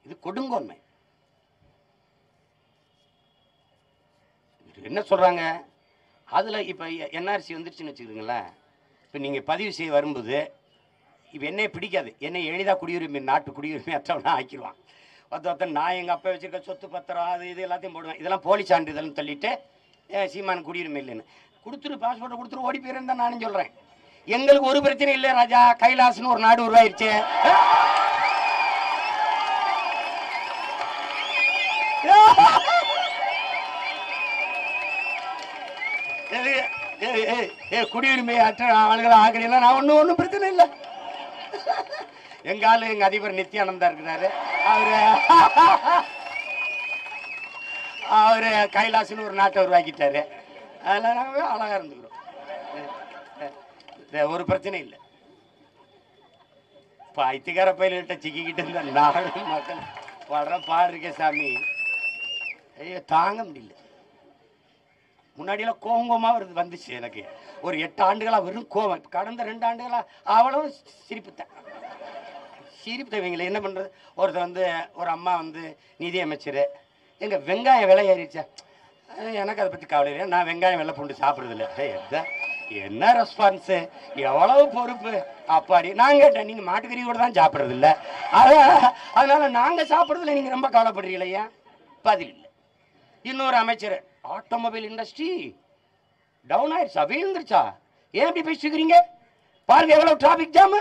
இது கொடுங்கோன்மை. என்ன சொல்றாங்க அதுல இப்ப என்ஆர்சி வந்துருச்சுன்னு வச்சுக்கிறீங்களேன். இப்ப நீங்க பதிவு செய்ய வரும்போது இப்ப என்னைய பிடிக்காது, என்னை எளிதா குடியுரிமை நாட்டு குடியுரிமை அற்றவனா ஆக்கிடுவான். ஒருத்தன் நான் எங்க அப்பா வச்சிருக்க சொத்து பத்திரம் அது இது எல்லாத்தையும் போடுவேன். இதெல்லாம் போலி சான்றிதழ்னு சொல்லிட்டு சீமான் குடியுரிமை இல்லைன்னு கொடுத்துரு, பாஸ்போர்ட்டை கொடுத்துரு, ஓடி போயிருந்தா தான் நானும் சொல்றேன். எங்களுக்கு ஒரு பிரச்சனை இல்லை ராஜா, கைலாசன்னு ஒரு நாடு உருவாயிருச்சு. குடியுரிமை அற்ற ஆளுகளை ஆகலாம், நான் ஒன்றும் பிரச்சனை இல்லை. எங்க ஆளு எங்க அதிபர் நித்யானந்தா இருக்கிறாரு, அவரு கைலாசன்னு ஒரு நாட்டை உருவாக்கிட்டாரு. அதெல்லாம் நாங்கள் அழகா இருந்துக்கிறோம், ஒரு பிரச்சனை இல்லை. பைத்தியக்கார பயில்கிட்ட சிக்கிக்கிட்டு இருந்த நாடு மக்கள் படுற பாடு இருக்கே சாமி, ஐயோ தாங்க முடியல. முன்னாடியெல்லாம் கோவமா வந்துச்சு எனக்கு, ஒரு 8 ஆண்டுகளா வெறும் கோவம். கடந்த 2 ஆண்டுகளா அவ்வளவு சிரிப்புத்தான் சிரிப்பு. இவங்களை என்ன பண்றது, ஒருத்தர் ஒரு அம்மா நிதி அமைச்சர், எங்க வெங்காயம் விலை ஏறிச்சா, எனக்கு அதை பத்தி கவலை இல்லை, நான் வெங்காயம் வெள்ளை பூண்டு சாப்பிடுறது இல்லை. என்ன ரெஸ்பான்ஸ், எவ்வளவு பொறுப்பு அப்பாடி. நான் கேட்டேன், நீங்க மாட்டுக்கறி கூட தான் சாப்பிடுறது இல்லை, அதனால நாங்க சாப்பிடுறதுல நீங்க ரொம்ப கவலைப்படுறீங்களா? பதில் இல்லை. இன்னொரு அமைச்சர், ஆட்டோமொபைல் இண்டஸ்ட்ரி டவுன் ஆயிடுச்சா, வீழ்ந்துருச்சா, ஏன் இப்படி பேசிக்கிறீங்க, பாருங்க எவ்வளவு டிராபிக் ஜாமு.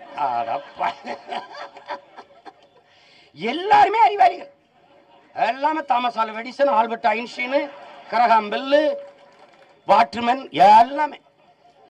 எல்லாருமே அறிவாளிகள், எல்லாமே Thomas Alva Edison, Albert Einstein, Graham Bell, Waterman, எல்லாமே